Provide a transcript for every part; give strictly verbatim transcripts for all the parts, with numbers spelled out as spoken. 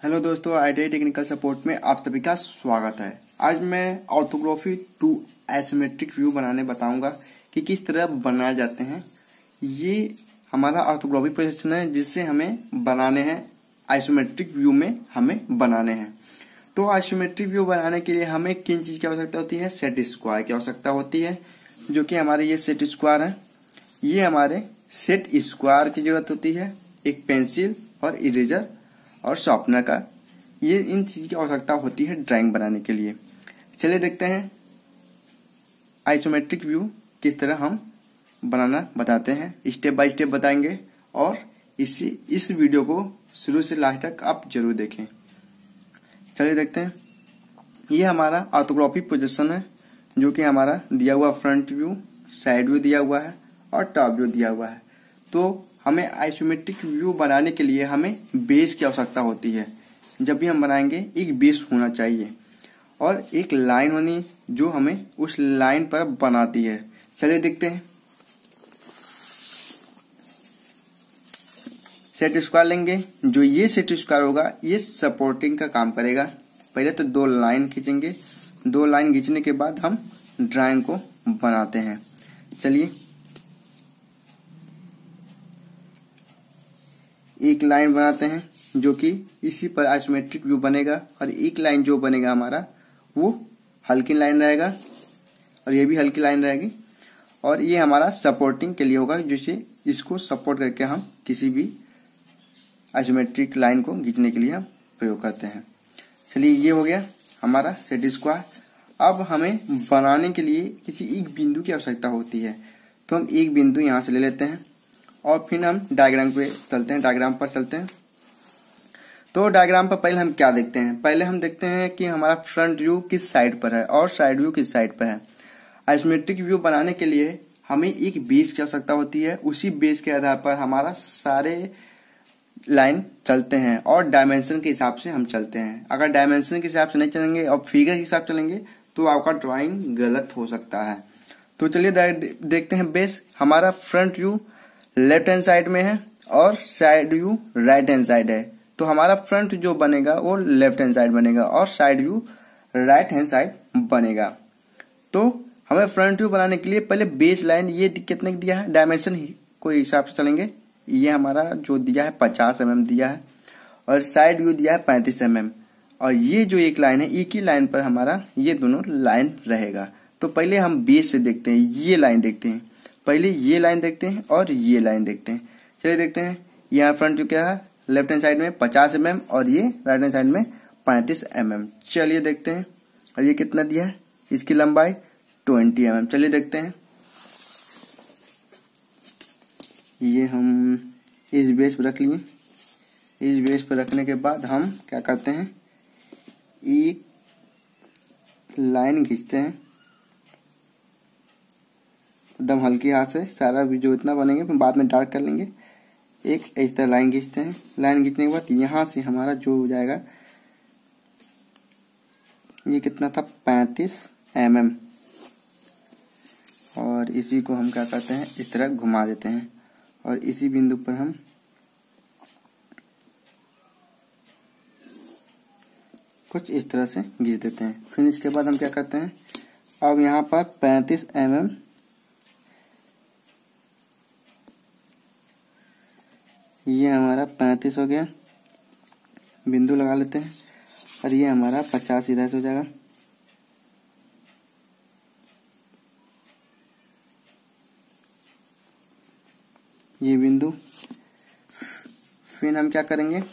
Hello दोस्तों, I T I technical support में आप सभी का स्वागत है। आज मैं ऑर्थोग्राफिक टू आइसोमेट्रिक व्यू बनाने बताऊंगा कि किस तरह बनाए जाते हैं। ये हमारा ऑर्थोग्राफिक प्रोजेक्शन है जिससे हमें बनाने हैं, आइसोमेट्रिक व्यू में हमें बनाने हैं। तो आइसोमेट्रिक व्यू बनाने के लिए हमें किन चीज की आवश्यकता होती है? सेट स्क्वायर की आवश्यकता होती है, जो कि हमारे ये सेट स्क्वायर है। ये हमारे सेट स्क्वायर की जरूरत होती है, एक पेंसिल और इरेजर और शार्पनर का, ये इन चीज की आवश्यकता होती है ड्राइंग बनाने के लिए। चलिए देखते हैं आइसोमेट्रिक व्यू किस तरह हम बनाना बताते हैं, स्टेप बाय स्टेप बताएंगे। और इसी इस वीडियो को शुरू से लास्ट तक आप जरूर देखें। चलिए देखते हैं। ये हमारा ऑर्थोग्राफिक प्रोजेक्शन है, जो कि हमारा दिया हुआ फ्रंट व्यू, साइड व्यू दिया हुआ है और टॉप व्यू दिया हुआ है। तो हमें आइसोमेट्रिक व्यू बनाने के लिए हमें बेस की आवश्यकता होती है। जब भी हम बनाएंगे एक बेस होना चाहिए और एक लाइन होनी जो हमें उस लाइन पर बनाती है। चलिए देखते हैं। सेट स्क्वायर लेंगे। जो ये सेट स्क्वायर होगा ये सपोर्टिंग का काम करेगा। पहले तो दो लाइन खींचेंगे, दो लाइन खींचने के बाद हम ड्राइंग को बनाते हैं। चलिए एक लाइन बनाते हैं जो कि इसी पर आइसोमेट्रिक व्यू बनेगा, और एक लाइन जो बनेगा हमारा वो हल्की लाइन रहेगा और ये भी हल्की लाइन रहेगी, और ये हमारा सपोर्टिंग के लिए होगा, जिससे इसको सपोर्ट करके हम किसी भी आइसोमेट्रिक लाइन को खींचने के लिए हम प्रयोग करते हैं। चलिए ये हो गया हमारा सेट स्क्वायर। अब हमें बनाने के लिए किसी एक बिंदु की आवश्यकता होती है, तो हम एक बिंदु यहाँ से ले लेते हैं और फिर हम डायग्राम पे चलते हैं, डायग्राम पर चलते हैं। तो डायग्राम पर पहले हम क्या देखते हैं? पहले हम देखते हैं कि हमारा फ्रंट व्यू किस साइड पर है और साइड व्यू किस साइड पर है। आइसोमेट्रिक व्यू बनाने के लिए हमें एक बेस की आवश्यकता होती है। उसी बेस के आधार पर हमारा सारे लाइन चलते हैं और डायमेंशन के हिसाब से हम चलते हैं। अगर डायमेंशन के हिसाब से नहीं चलेंगे और फिगर के हिसाब से चलेंगे तो आपका ड्राइंग गलत हो सकता है। तो चलिए देखते हैं। बेस हमारा front view left hand side में है और side view right hand side है। तो हमारा फ्रंट जो बनेगा वो लेफ्ट हैंड साइड बनेगा और side view right hand side बनेगा। तो हमें फ्रंट व्यू बनाने के लिए पहले बेस लाइन ये कितने दिया है, डायमेंशन को हिसाब से चलेंगे। ये हमारा जो दिया है पचास एम एम दिया है और साइड व्यू दिया है पैंतीस एम एम, और ये जो एक लाइन है एक ही लाइन पर हमारा ये दोनों लाइन रहेगा। तो पहले हम बेस से देखते हैं, ये लाइन देखते हैं। पहले ये लाइन देखते हैं और ये लाइन देखते हैं। चलिए देखते हैं। यहाँ फ्रंट व्यू क्या है, लेफ्ट हैंड साइड में पचास एम एम और ये राइट हैंड साइड में पैंतीस एम एम। चलिए देखते हैं। और ये कितना दिया है, इसकी लंबाई बीस एम एम। चलिए देखते हैं। ये हम इस बेस पर रख लिए। इस बेस पर रखने के बाद हम क्या करते हैं, एक लाइन खींचते हैं एकदम हल्की हाथ से। सारा भी जो इतना बनेंगे फिर बाद में डार्क कर लेंगे। एक इस तरह लाइन खींचते हैं। लाइन खींचने के बाद यहाँ से हमारा जो हो जाएगा, ये कितना था, पैंतीस एम एम, और इसी को हम क्या करते हैं, इस तरह घुमा देते हैं और इसी बिंदु पर हम कुछ इस तरह से खींच देते हैं। फिर इसके बाद हम क्या करते हैं, अब यहाँ पर पैंतीस एम एम ये हमारा पैंतीस हो गया, बिंदु लगा लेते हैं, और ये हमारा पचास इधर से हो जाएगा। ये बिंदु। फिर हम क्या करेंगे,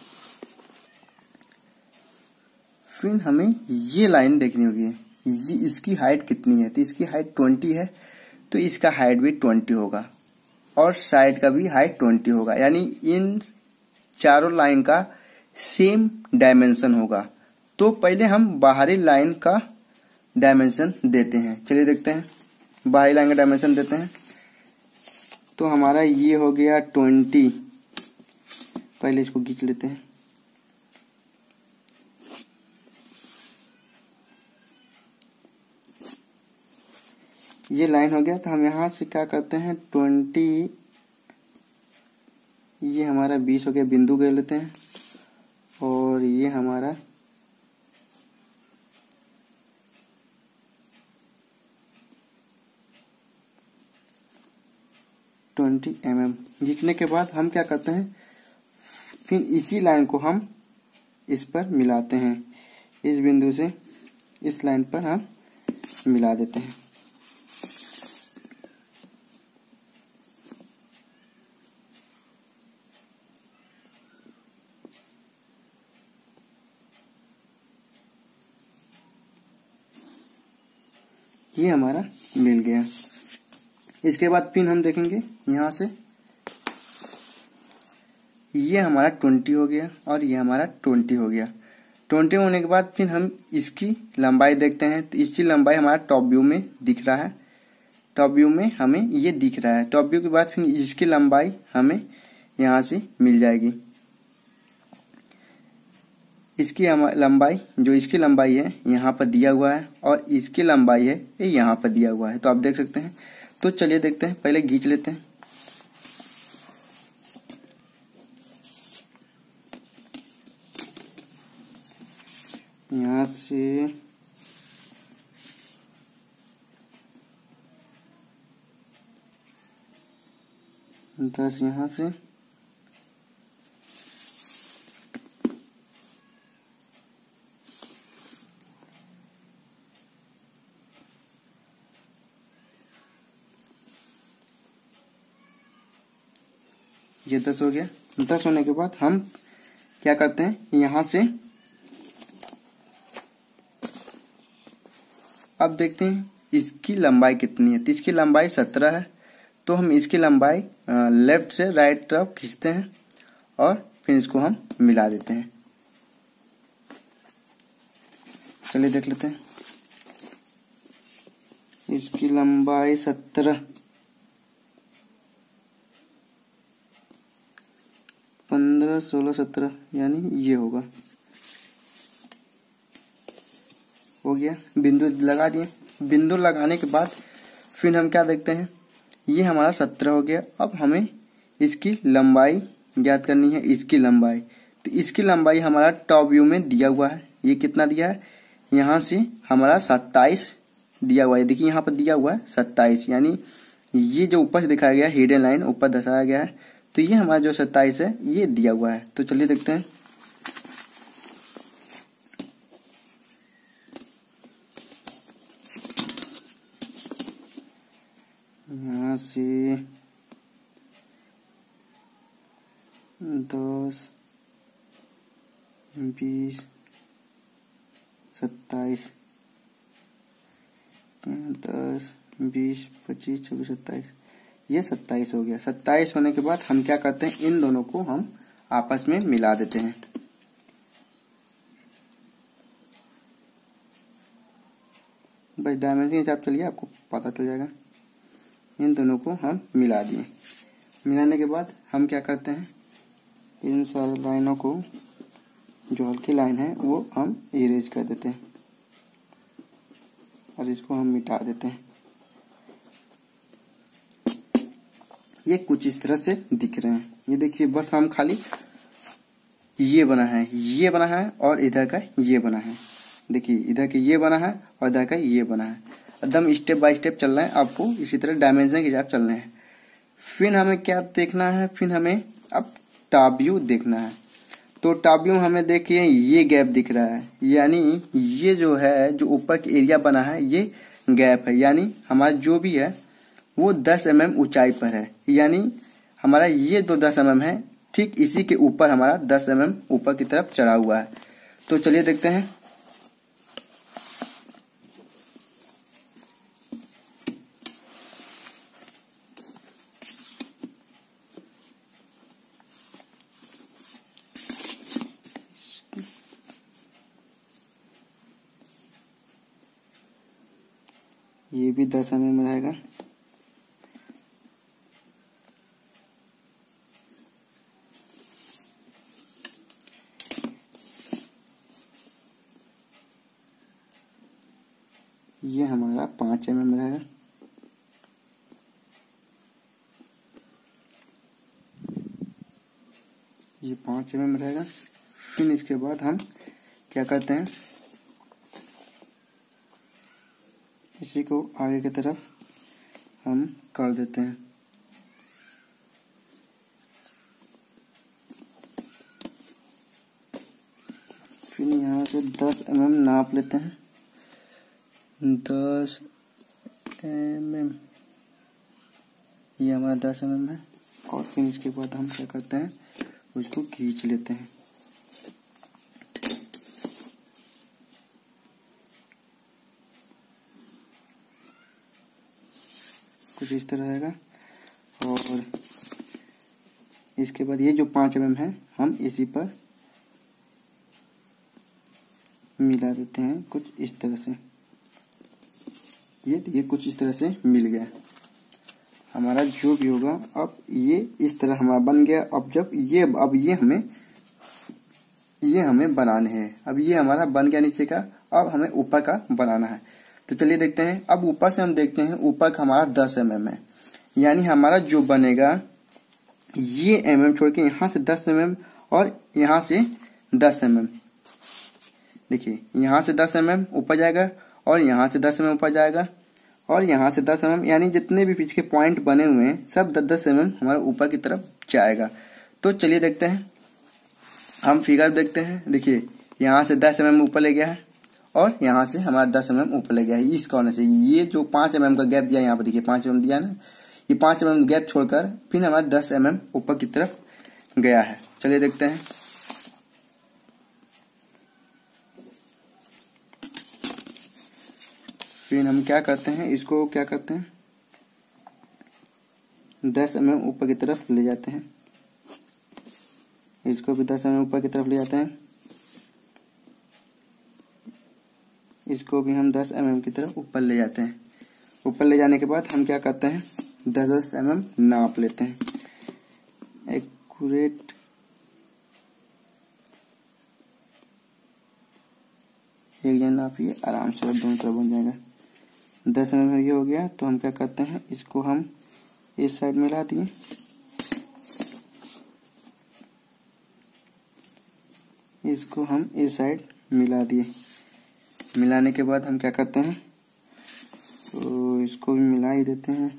फिर हमें ये लाइन देखनी होगी। ये इसकी हाइट कितनी है, तो इसकी हाइट ट्वेंटी है, तो इसका हाइट भी ट्वेंटी होगा और साइड का भी हाइट ट्वेंटी होगा। यानी इन चारों लाइन का सेम डायमेंशन होगा। तो पहले हम बाहरी लाइन का डायमेंशन देते हैं। चलिए देखते हैं। बाहरी लाइन का डायमेंशन देते हैं। तो हमारा ये हो गया ट्वेंटी। पहले इसको खींच लेते हैं। ये लाइन हो गया। तो हम यहाँ से क्या करते हैं, ट्वेंटी ये हमारा बीस हो गया, बिंदु ले लेते हैं और ये ये हमारा ट्वेंटी एम एम खींचने के बाद हम क्या करते हैं, फिर इसी लाइन को हम इस पर मिलाते हैं। इस बिंदु से इस लाइन पर हम मिला देते हैं। ये हमारा मिल गया। इसके बाद पिन हम देखेंगे यहाँ से, ये हमारा ट्वेंटी हो गया और ये हमारा ट्वेंटी हो गया। ट्वेंटी होने के बाद फिर हम इसकी लंबाई देखते हैं, तो इसकी लंबाई हमारा टॉप व्यू में दिख रहा है। टॉप व्यू में हमें ये दिख रहा है। टॉप व्यू के बाद फिर इसकी लंबाई हमें यहाँ से मिल जाएगी। इसकी लंबाई, जो इसकी लंबाई है यहाँ पर दिया हुआ है और इसकी लंबाई है ये यहाँ पर दिया हुआ है, तो आप देख सकते हैं। तो चलिए देखते हैं, पहले खींच लेते हैं। यहाँ से दस, यहाँ से ये दस हो गया। दस होने के बाद हम क्या करते हैं, यहाँ से अब देखते हैं इसकी लंबाई कितनी है। तो इसकी लंबाई सत्रह है, तो हम इसकी लंबाई लेफ्ट से राइट तरफ खींचते हैं और फिर इसको हम मिला देते हैं। चलिए देख लेते हैं। इसकी लंबाई सत्रह, पंद्रह, सोलह, सत्रह, यानी ये होगा। हो गया, बिंदु लगा दिए। बिंदु लगाने के बाद फिर हम क्या देखते हैं, ये हमारा सत्रह हो गया। अब हमें इसकी लंबाई ज्ञात करनी है। इसकी लंबाई, तो इसकी लंबाई हमारा टॉप व्यू में दिया हुआ है। ये कितना दिया है, यहाँ से हमारा सत्ताईस दिया हुआ है। देखिए यहाँ पर दिया हुआ है सत्ताईस, यानी ये जो ऊपर से दिखाया गया हिडन लाइन ऊपर दर्शाया गया है, तो ये हमारा जो सत्ताईस है ये दिया हुआ है। तो चलिए देखते हैं। यहाँ से दस, बीस, सत्ताईस, दस, बीस, पच्चीस, छब्बीस, सत्ताईस, ये सत्ताईस हो गया। सत्ताईस होने के बाद हम क्या करते हैं, इन दोनों को हम आपस में मिला देते हैं। बस डायमेंशन के हिसाब चलिए, आपको पता चल जाएगा। इन दोनों को हम मिला दिए। मिलाने के बाद हम क्या करते हैं, इन सारी लाइनों को, जो हल्की लाइन है वो हम इरेज कर देते हैं और इसको हम मिटा देते हैं। ये कुछ इस तरह से दिख रहे हैं। ये देखिए, बस हम खाली ये बना है, ये बना है और इधर का ये बना है। देखिए इधर का ये बना है और इधर का ये बना है। एकदम स्टेप बाय स्टेप चल रहे हैं, आपको इसी तरह डायमेंशन के हिसाब चल रहे हैं। फिर हमें क्या देखना है, फिर हमें अब टॉप व्यू देखना है। तो टॉप व्यू हमें देखिए ये गैप दिख रहा है, यानी ये जो है, जो ऊपर की एरिया बना है ये गैप है, यानी हमारा जो भी है वो दस एम एम ऊंचाई पर है। यानी हमारा ये दो दस एम एम है, ठीक इसी के ऊपर हमारा दस एम एम ऊपर की तरफ चढ़ा हुआ है। तो चलिए देखते हैं। ये भी दस एम एम रहेगा। ये हमारा पांच एम एम रहेगा। ये पांच एम एम रहेगा। फिर इसके बाद हम क्या करते हैं, इसी को आगे की तरफ हम कर देते हैं। फिर यहाँ से दस एम एम नाप लेते हैं, दस एम एम, ये हमारा दस एम एम है। और फिर इसके बाद हम क्या करते हैं, उसको खींच लेते हैं। कुछ इस तरह रहेगा। और इसके बाद ये जो पाँच एम एम है हम इसी पर मिला देते हैं कुछ इस तरह से। ये ये कुछ इस तरह से मिल गया हमारा जो भी होगा। अब ये इस तरह हमारा बन गया। अब जब ये अब ये हमें ये हमें बनाने हैं। अब ये हमारा बन गया नीचे का, अब हमें ऊपर का बनाना है। तो चलिए देखते हैं। अब ऊपर से हम देखते हैं, ऊपर का हमारा दस एम एम है, यानी हमारा जो बनेगा ये एम एम छोड़ के यहाँ से दस एम एम और यहाँ से दस एम एम। देखिए यहाँ से दस एम एम ऊपर जाएगा और यहाँ से दस एम एम ऊपर जाएगा और यहाँ से दस एम एम, यानी जितने भी पीछे के पॉइंट बने हुए हैं सब दस दस एम एम हमारा ऊपर की तरफ जाएगा। तो चलिए देखते हैं, हम फिगर देखते हैं। देखिए यहाँ से दस एम एम ऊपर ले गया है और यहाँ से हमारा दस एम एम ऊपर ले गया है। इस कॉर्नर से ये जो पांच एम एम का गैप दिया, यहाँ पर देखिए पांच एम एम दिया ना, ये पांच एम एम गैप छोड़कर फिर हमारा दस एम एम ऊपर की तरफ गया है। चलिए देखते हैं। फिर हम क्या करते हैं, इसको क्या करते हैं, दस एम एम ऊपर की तरफ ले जाते हैं। इसको भी दस एम एम ऊपर की तरफ ले जाते हैं। इसको भी हम दस एम एम की तरफ ऊपर ले जाते हैं। ऊपर ले जाने के बाद हम क्या करते हैं, दस दस एम एम नाप लेते हैं। एक्यूरेट एक जन नापिए, आराम से दोनों तरफ बन जाएगा। दस एम एम ये हो गया। तो हम क्या करते हैं, इसको हम इस साइड मिला दिए, इसको हम इस साइड मिला दिए। मिलाने के बाद हम क्या करते हैं, तो इसको भी मिला ही देते हैं।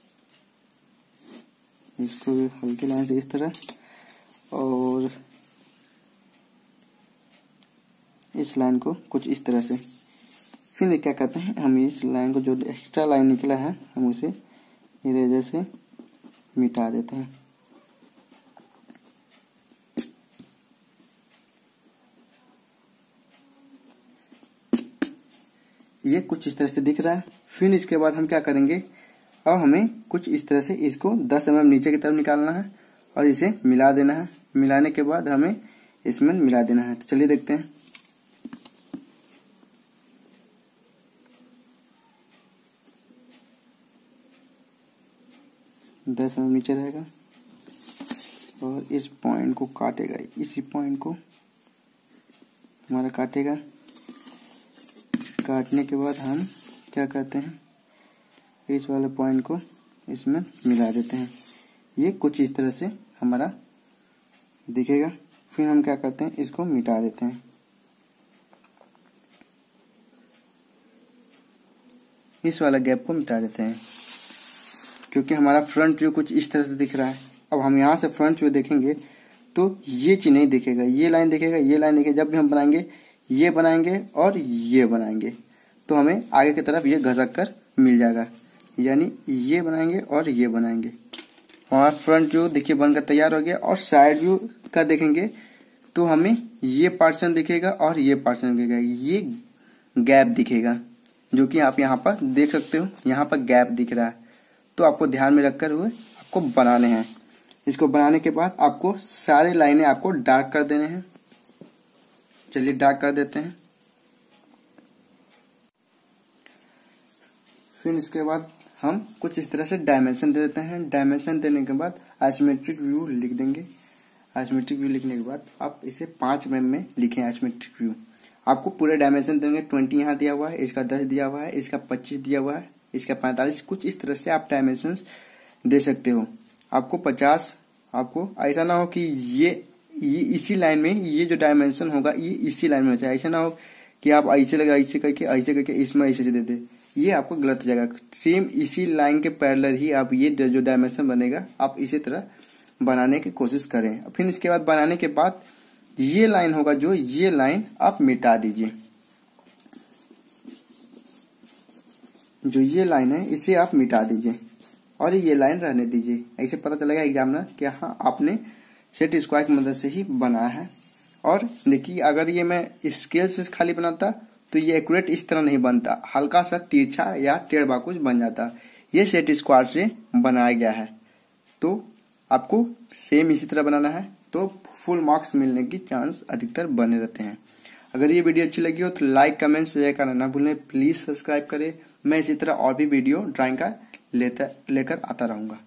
इसको भी हल्की लाइन से इस तरह, और इस लाइन को कुछ इस तरह से। फिर क्या करते हैं, हम इस लाइन को, जो एक्स्ट्रा लाइन निकला है, हम उसे इरेजर से मिटा देते हैं। ये कुछ इस तरह से दिख रहा है। फिर इसके बाद हम क्या करेंगे, अब हमें कुछ इस तरह से इसको दस एम एम नीचे की तरफ निकालना है और इसे मिला देना है। मिलाने के बाद हमें इसमें मिला देना है। तो चलिए देखते हैं। दस एम एम नीचे रहेगा और इस पॉइंट को काटेगा, इसी पॉइंट को हमारा काटेगा। काटने के बाद हम क्या करते हैं, इस वाले पॉइंट को इसमें मिला देते हैं। ये कुछ इस तरह से हमारा दिखेगा। फिर हम क्या करते हैं, इसको मिटा देते हैं। इस वाला गैप को मिटा देते हैं, क्योंकि हमारा फ्रंट व्यू कुछ इस तरह से दिख रहा है। अब हम यहाँ से फ्रंट व्यू देखेंगे तो ये चीज नहीं दिखेगा, ये लाइन दिखेगा, ये लाइन दिखेगा। जब भी हम बनाएंगे, ये बनाएंगे और ये बनाएंगे, तो हमें आगे की तरफ ये घसक कर मिल जाएगा। यानी ये बनाएंगे और ये बनाएंगे, हमारा फ्रंट व्यू देखिए बनकर तैयार हो गया। और साइड व्यू का देखेंगे तो हमें ये पार्टीशन दिखेगा और ये पार्टीशन दिखेगा, ये गैप दिखेगा, जो कि आप यहाँ पर देख सकते हो। यहाँ पर गैप दिख रहा है, तो आपको ध्यान में रखकर हुए आपको बनाने हैं। इसको बनाने के बाद आपको सारे लाइनें आपको डार्क कर देने हैं। चलिए डार्क कर देते हैं। फिर इसके बाद हम कुछ इस तरह से डायमेंशन दे देते हैं। डायमेंशन देने के बाद आइसोमेट्रिक व्यू लिख देंगे। आइसोमेट्रिक व्यू लिखने के बाद आप इसे पांच एम एम में लिखें। आइसोमेट्रिक व्यू आपको पूरे डायमेंशन देंगे। ट्वेंटी यहाँ दिया हुआ है, इसका दस दिया हुआ है, इसका पच्चीस दिया हुआ है, इसका पैंतालीस। कुछ इस तरह से आप डायमेंशन दे सकते हो। आपको पचास, आपको ऐसा ना हो कि ये ये इसी लाइन में ये जो डायमेंशन होगा ये इसी लाइन में होता है। ऐसा ना हो कि आप ऐसे लगा ऐसे करके ऐसे करके इसमें ऐसे दे दे, ये आपको गलत हो जाएगा। सेम इसी लाइन के पैरेलल ही आप ये जो डायमेंशन बनेगा आप इसी तरह बनाने की कोशिश करें। फिर इसके बाद बनाने के बाद ये लाइन होगा जो ये लाइन आप मिटा दीजिए। जो ये लाइन है इसे आप मिटा दीजिए और ये लाइन रहने दीजिए। ऐसे पता चलेगा एग्जामिनर कि हाँ आपने सेट स्क्वायर की मदद से ही बनाया है। और देखिए अगर ये मैं स्केल से खाली बनाता तो ये एक्यूरेट इस तरह नहीं बनता, हल्का सा तिरछा या टेढ़ा कुछ बन जाता। ये सेट स्क्वायर से बनाया गया है, तो आपको सेम इसी तरह बनाना है तो फुल मार्क्स मिलने की चांस अधिकतर बने रहते हैं। अगर ये वीडियो अच्छी लगी हो तो लाइक कमेंट शेयर करना ना भूलें। प्लीज सब्सक्राइब करें। मैं इसी तरह और भी वीडियो ड्राइंग का लेकर लेकर आता रहूंगा।